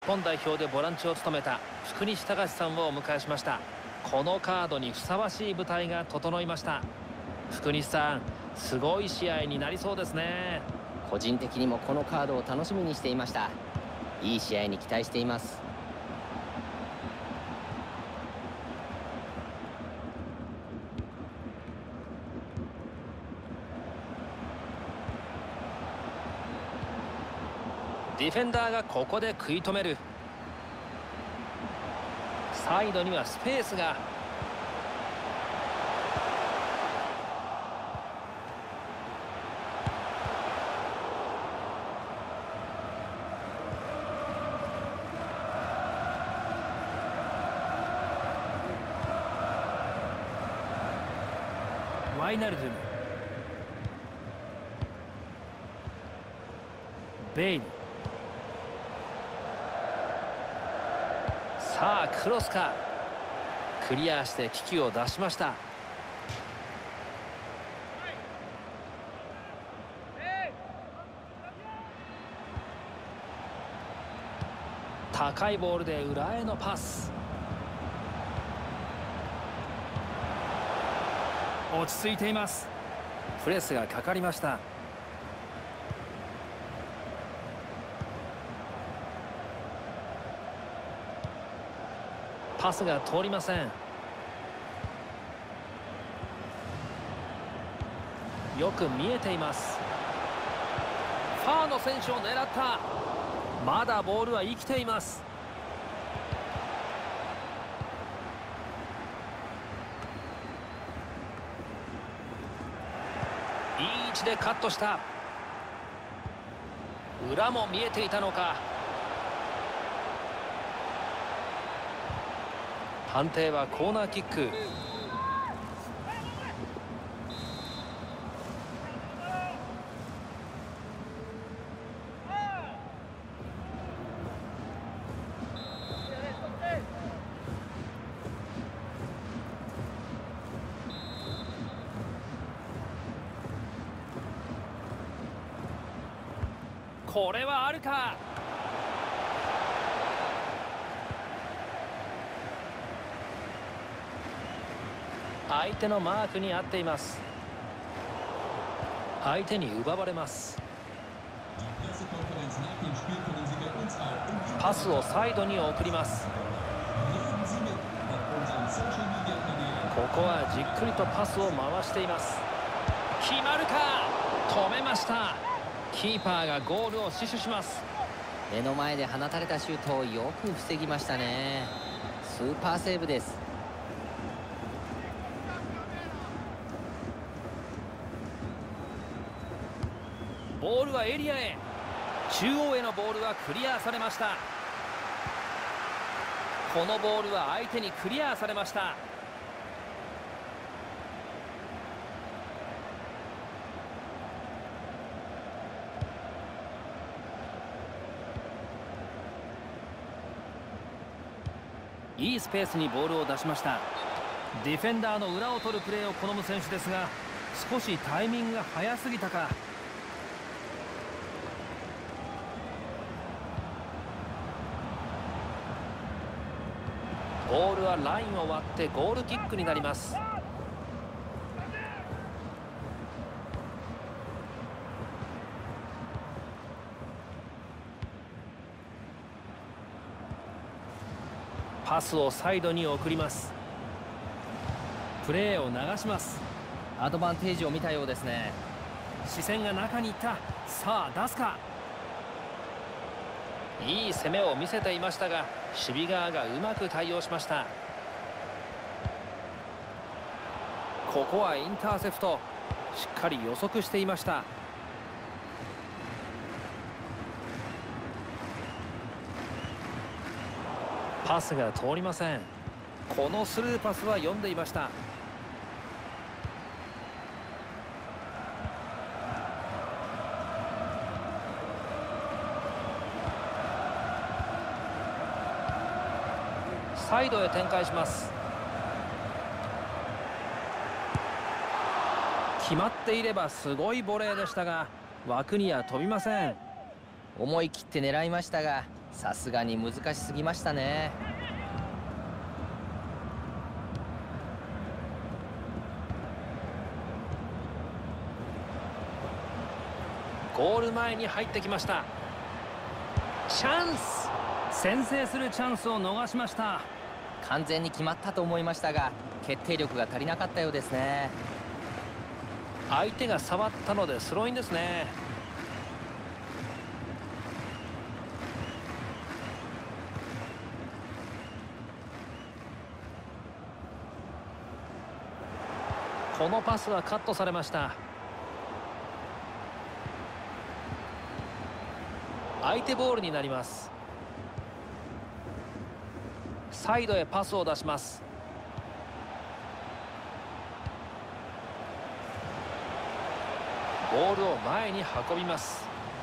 本代表でボランチを務めた福西崇史さんをお迎えしました。このカードにふさわしい舞台が整いました。福西さん、すごい試合になりそうですね。 個人的にもこのカードを楽しみにしていました。いい試合に期待しています。 ディフェンダーがここで食い止める。サイドにはスペースが。ワイナルドゥム、ベイル、さあクロスか。クリアして危機を脱しました。高いボールで裏へのパス。落ち着いています。プレスがかかりました。パスが通りません。よく見えています。ファーの選手を狙った。まだボールは生きています。いい位置でカットした。裏も見えていたのか。判定はコーナーキック。これはあるか。相手のマークに合っています。相手に奪われます。パスをサイドに送ります。ここはじっくりとパスを回しています。決まるか。止めました。キーパーがゴールを死守します。 目の前で放たれたシュートをよく防ぎましたね。スーパーセーブです。 ボールはエリアへ。中央へのボールはクリアされました。このボールは相手にクリアされました。いいスペースにボールを出しました。ディフェンダーの裏を取るプレーを好む選手ですが、少しタイミングが早すぎたか。ボールはラインを割ってゴールキックになります。パスをサイドに送ります。プレーを流します。 アドバンテージを見たようですね。 視線が中に行った。さあ出すか。いい攻めを見せていましたが、守備側がうまく対応しました。ここはインターセプト。しっかり予測していました。パスが通りません。このスルーパスは読んでいました。サイドへ展開します。決まっていればすごいボレーでしたが、枠には飛びません。 思い切って狙いましたがさすがに難しすぎましたね。 ゴール前に入ってきました。チャンス、先制するチャンスを逃しました。 完全に決まったと思いましたが、決定力が足りなかったようですね。 相手が触ったのでスローインですね。このパスはカットされました。相手ボールになります。サイドへパスを出します。ボールを前に運びます。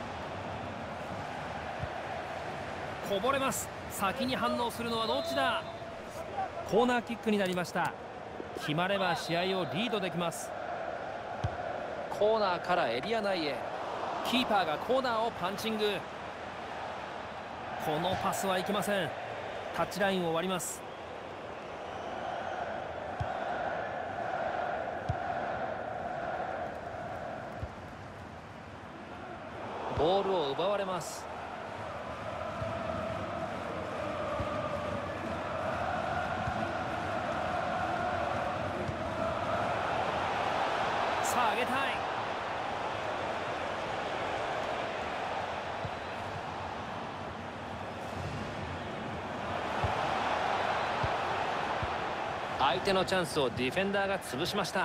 こぼれます。先に反応するのはどっちだ。コーナーキックになりました。決まれば試合をリードできます。コーナーからエリア内へ。キーパーがコーナーをパンチング。このパスはいけません。タッチラインを割ります。ボールを奪われます。さあ上げたい。相手のチャンスをディフェンダーが潰しました。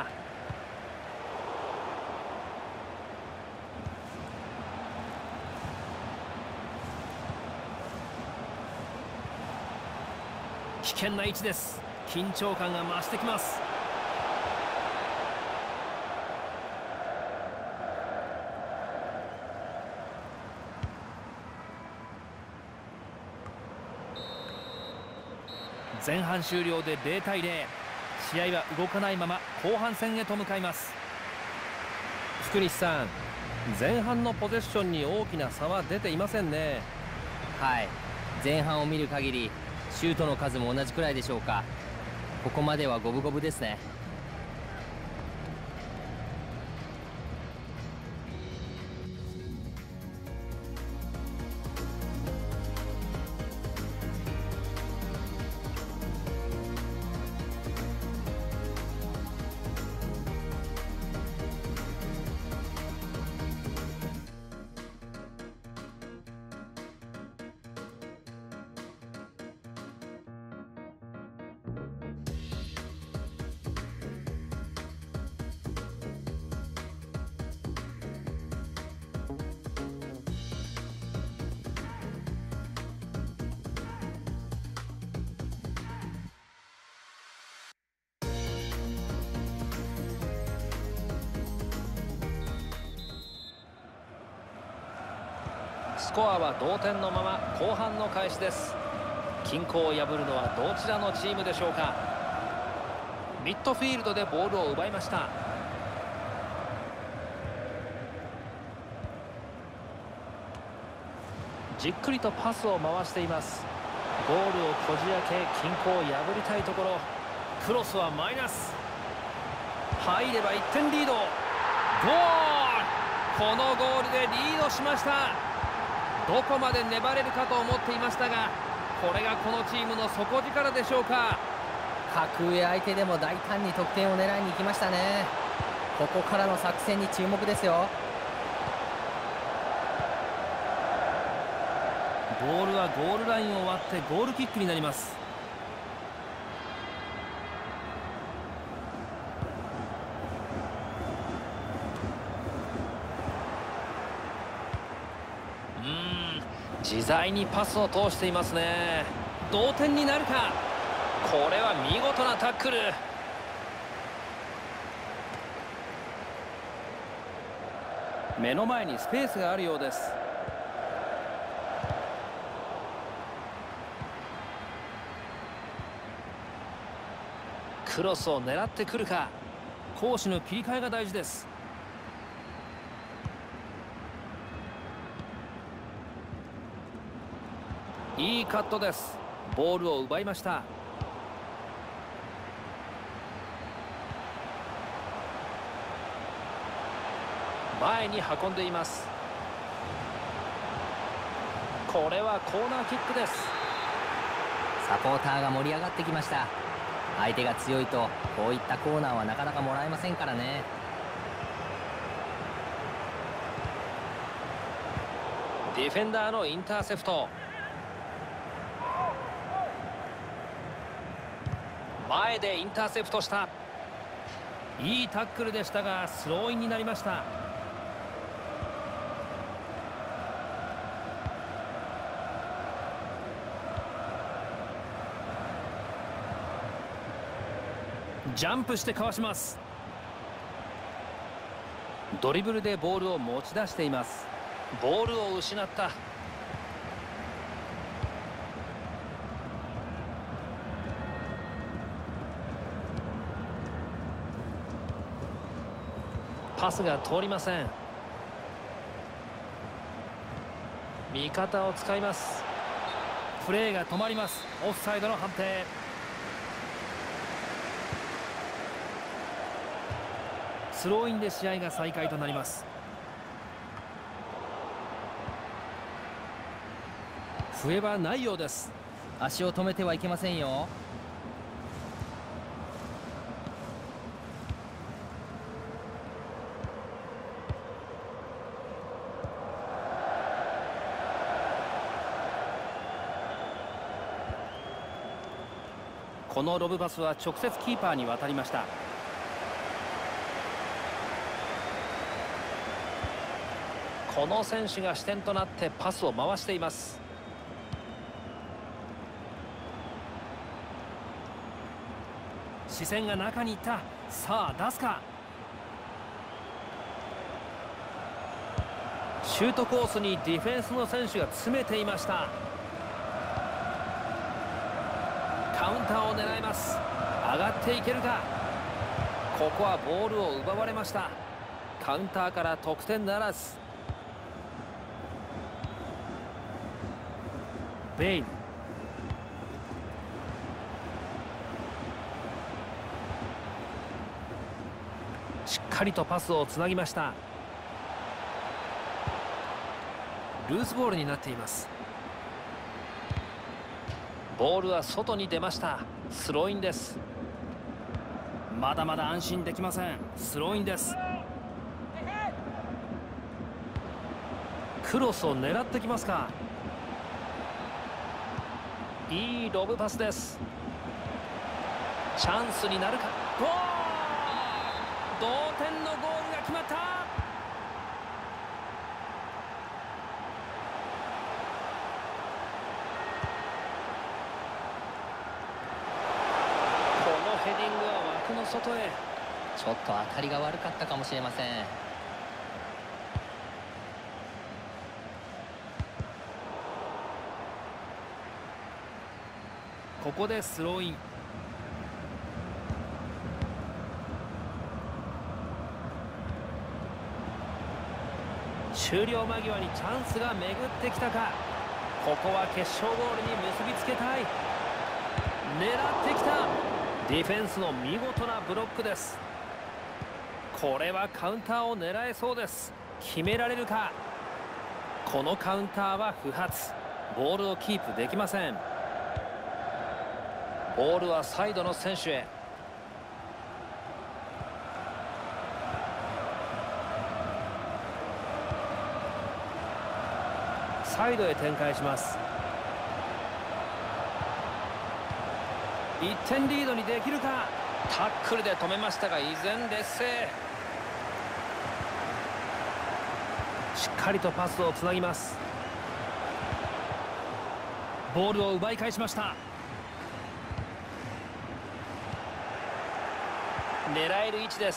危険な位置です。緊張感が増してきます。前半終了で0対0。試合は動かないまま後半戦へと向かいます。福西さん、前半のポゼッションに大きな差は出ていませんね。 はい、前半を見る限りシュートの数も同じくらいでしょうか。ここまでは五分五分ですね。 スコアは同点のまま後半の開始です。均衡を破るのはどちらのチームでしょうか。ミッドフィールドでボールを奪いました。じっくりとパスを回しています。ゴールをこじ開け均衡を破りたいところ。クロスはマイナス。入れば1点リード。ゴール。このゴールでリードしました。どこまで粘れるかと思っていましたが、これがこのチームの底力でしょうか。 格上相手でも大胆に得点を狙いに行きましたね。ここからの作戦に注目ですよ。 ボールはゴールラインを割ってゴールキックになります。自在にパスを通していますね。同点になるか。これは見事なタックル。目の前にスペースがあるようです。クロスを狙ってくるか。攻守の切り替えが大事です。 いいカットです。ボールを奪いました。前に運んでいます。これはコーナーキックです。 サポーターが盛り上がってきました。相手が強いとこういったコーナーはなかなかもらえませんからね。 ディフェンダーのインターセプト。前でインターセプトした。いいタックルでしたがスローインになりました。ジャンプしてかわします。ドリブルでボールを持ち出しています。ボールを失った。パスが通りません。味方を使います。プレーが止まります。オフサイドの判定。スローインで試合が再開となります。笛はないようです。 足を止めてはいけませんよ。 このロブパスは直接キーパーに渡りました。この選手が支点となってパスを回しています。視線が中にいった。さあ出すか。シュートコースにディフェンスの選手が詰めていました。カウンターを狙います。上がっていけるか。ここはボールを奪われました。カウンターから得点ならず。ベイン。しっかりとパスをつなぎました。ルーズボールになっています。ボールは外に出ました。スローインです。まだまだ安心できません。スローインです。クロスを狙ってきますか。いいロブパスです。チャンスになるか。ゴール。同点のゴールが決まった。このヘディングは枠の外へ。 ちょっと当たりが悪かったかもしれません。 ここでスローイン。終了間際にチャンスが巡ってきたか。ここは決勝ゴールに結びつけたい。狙ってきた。ディフェンスの見事なブロックです。これはカウンターを狙えそうです。決められるか。このカウンターは不発。ボールをキープできません。ボールはサイドの選手へ。サイドへ展開します。1点リードにできるか。タックルで止めましたが依然劣勢。しっかりとパスをつなぎます。ボールを奪い返しました。狙える位置です。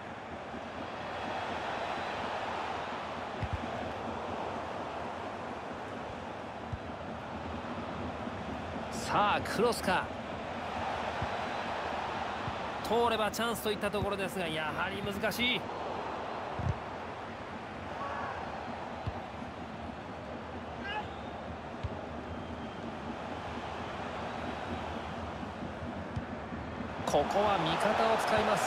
さあクロスか。通ればチャンスといったところですがやはり難しい。 ここは味方を使います。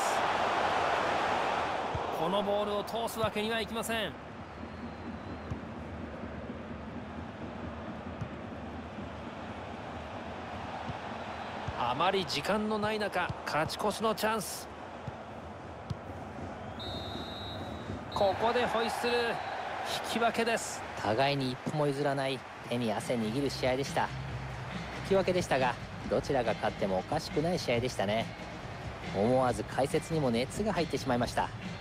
このボールを通すわけにはいきません。あまり時間のない中、勝ち越しのチャンス。ここでホイッスル、引き分けです。 互いに一歩も譲らない、手に汗握る試合でした。引き分けでしたが、どちらが勝ってもおかしくない試合でしたね。思わず解説にも熱が入ってしまいました。